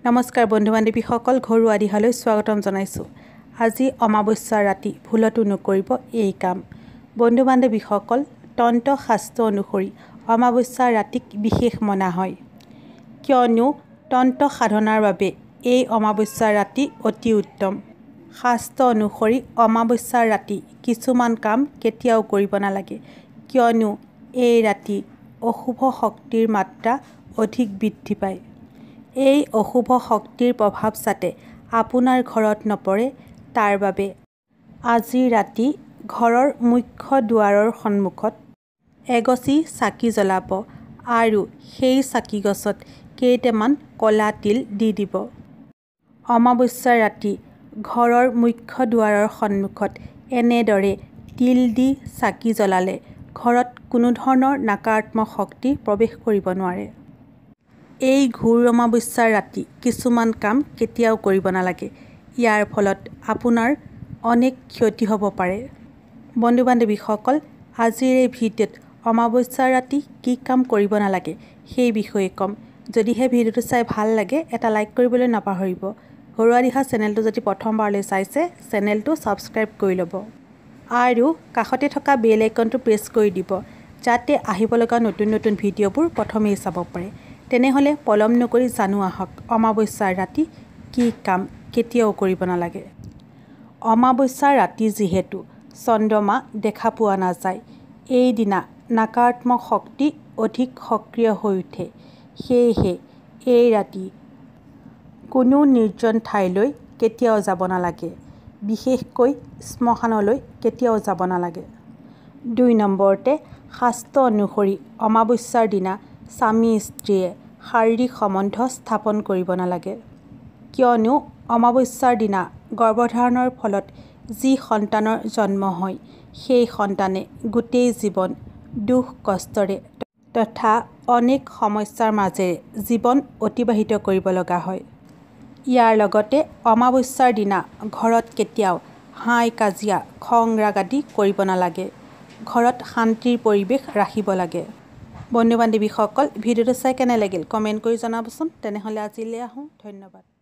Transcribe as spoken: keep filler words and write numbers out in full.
নমস্কাৰ বন্ধু বান্ধৱীসকল, ঘৰুৱা দিহালৈ স্বাগতম জনাইছোঁ। আজি অমাৱস্যাৰ ৰাতি ভুলতো নকৰিব এই কাম। বন্ধু বান্ধৱীসকল, তন্ত্ৰ শাস্ত্ৰ অনুসৰি অমাৱস্যাৰ ৰাতিক বিশেষ মনা হয়, কিয়নো তন্ত্ৰ সাধনাৰ বাবে এই অমাৱস্যাৰ ৰাতি অতি উত্তম। শাস্ত্ৰ অনুসৰি অমাৱস্যাৰ ৰাতি কিছুমান কাম কেতিয়াও কৰিব নালাগে, কিয়নো এই ৰাতি অশুভ শক্তিৰ মাত্ৰা অধিক বৃদ্ধি পায়। এই অশুভ শক্তিৰ প্ৰভাৱ যাতে আপোনাৰ ঘৰত নপৰে তাৰ বাবে আজি ৰাতি ঘৰৰ মুখ্য দুৱাৰৰ সন্মুখত এগছি চাকি জ্বলাব আৰু সেই চাকি গছত কেইটামান ক'লা তিল দি দিব। অমাৱস্যাৰ ৰাতি ঘৰৰ মুখ্য দুৱাৰৰ সন্মুখত এনেদৰে তিল দি চাকি জ্বলালে ঘৰত কোনো ধৰণৰ নকাৰাত্মক শক্তি প্ৰৱেশ কৰিব নোৱাৰে। এই ঘোৰ অমাৱস্যাৰ ৰাতি কিছুমান কাম কেতিয়াও কৰিব নালাগে, ইয়াৰ ফলত আপোনাৰ অনেক ক্ষতি হ'ব পাৰে। বন্ধু বান্ধৱীসকল, আজিৰ এই ভিডিঅ'ত অমাৱস্যাৰ ৰাতি কি কাম কৰিব নালাগে সেই বিষয়ে ক'ম। যদিহে ভিডিঅ'টো চাই ভাল লাগে এটা লাইক কৰিবলৈ নাপাহৰিব। ঘৰুৱা দিহা চেনেলটো যদি প্ৰথমবাৰলৈ চাইছে চেনেলটো ছাবস্ক্ৰাইব কৰি ল'ব আৰু কাষতে থকা বেল আইকনটো প্ৰেছ কৰি দিব, যাতে আহিব লগা নতুন নতুন ভিডিঅ'বোৰ প্ৰথমেই চাব পাৰে। তেনেহ'লে পলম নকৰি জানো আহক অমাৱস্যাৰ ৰাতি কি কাম কেতিয়াও কৰিব নালাগে। অমাৱস্যাৰ ৰাতি যিহেতু চন্দ্ৰমা দেখা পোৱা নাযায়, এইদিনা নকাৰাত্মক শক্তি অধিক সক্ৰিয় হৈ উঠে। সেয়েহে এই ৰাতি কোনো নিৰ্জন ঠাইলৈ কেতিয়াও যাব নালাগে, বিশেষকৈ শ্মশানলৈ কেতিয়াও যাব নালাগে। দুই নম্বৰতে, শাস্ত্ৰ অনুসৰি অমাৱস্যাৰ দিনা স্বামী স্ত্ৰীয়ে শাৰীৰিক সম্বন্ধ স্থাপন কৰিব নালাগে, কিয়নো অমাৱস্যাৰ দিনা গৰ্ভধাৰণৰ ফলত যি সন্তানৰ জন্ম হয় সেই সন্তানে গোটেই জীৱন দুখ কষ্টৰে তথা অনেক সমস্যাৰ মাজেৰে জীৱন অতিবাহিত কৰিব লগা হয়। ইয়াৰ লগতে অমাৱস্যাৰ দিনা ঘৰত কেতিয়াও হাই কাজিয়া খং ৰাগ আদি কৰিব নালাগে, ঘৰত শান্তিৰ পৰিৱেশ ৰাখিব লাগে। বন্ধু বান্ধৱীসকল, ভিডিঅ'টো চাই কেনে লাগিল কমেণ্ট কৰি জনাবচোন। তেনেহ'লে আজিলৈ আহোঁ, ধন্যবাদ।